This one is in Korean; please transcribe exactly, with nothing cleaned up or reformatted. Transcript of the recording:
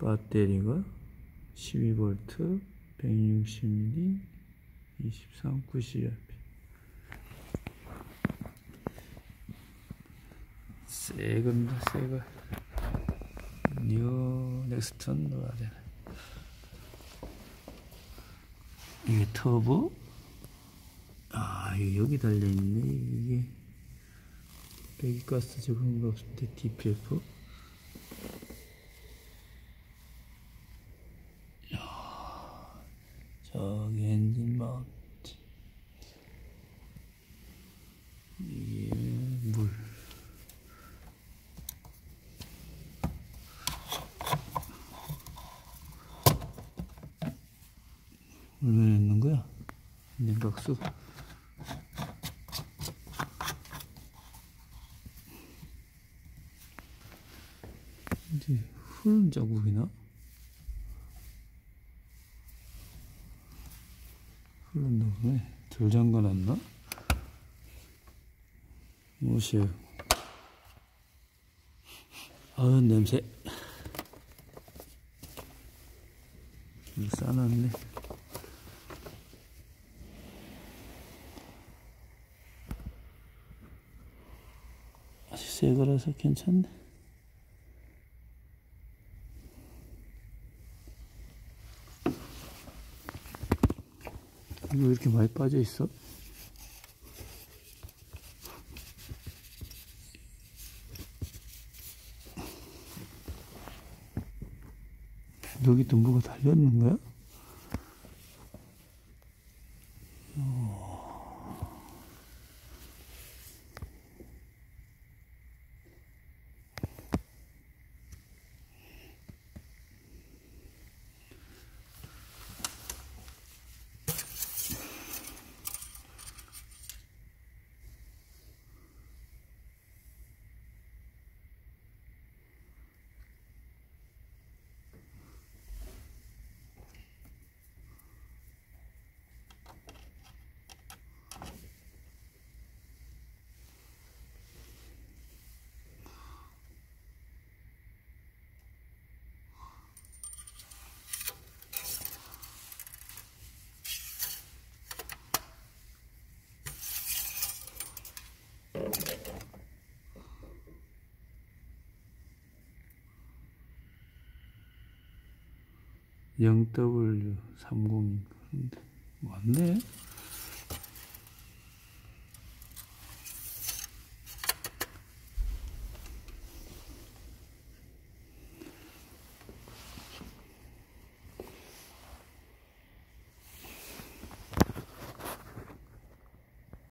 배터리가 십이 볼트, 백육십 밀리미터, 이십삼, 구십 앰프. 새겁니다, 새거. 뉴 넥스턴 넣어야 되나. 이게 터보. 아, 이거 여기 달려있네. 이게 배기가스 적응가 없을 때 디피에프. 저기 엔진 마운트. 이게 물. 물 넣는 거야? 냉각수. 이제 흐른 자국이나? 흐른다 보네. 덜 잠가놨나? 무엇이에요? 아유, 냄새. 싸놨네. 아직 새 거라서 괜찮네. 이거 왜 이렇게 많이 빠져 있어? 여기 또 뭐가 달려있는 거야? 영 더블유 삼십. 그런데 맞네.